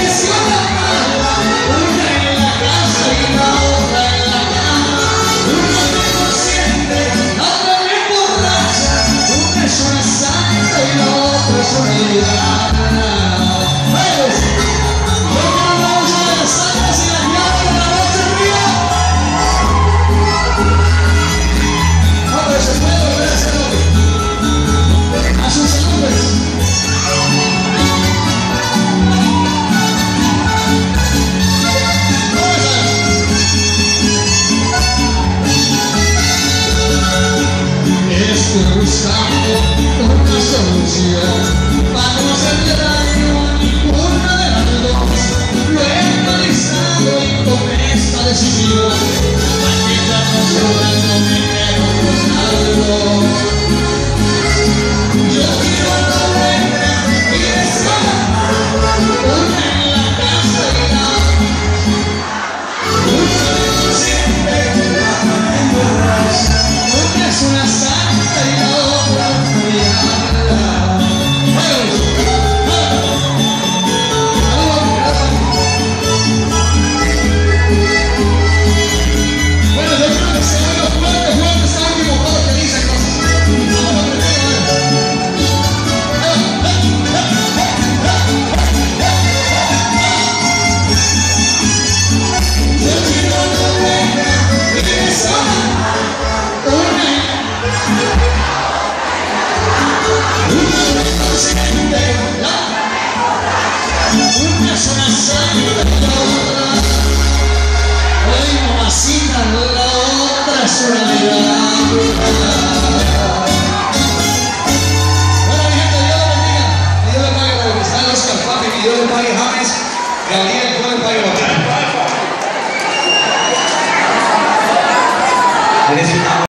Buscando una solución para no hacerle daño a ninguna de las dos. Lo he analizado y con esta decisión aquí ya no suelto mi dinero con algo. Yo quiero una buena y desea una en la casa y la una consciente, una emborracha, una es una santa y la otra es una santa y la otra, hoy mamacita, la otra es una Bueno, mi gente, Dios lo bendiga, que Dios le pague por lo que está en Oscar Papi, que Dios le pague James, Gabriel, que Dios le pague bacán.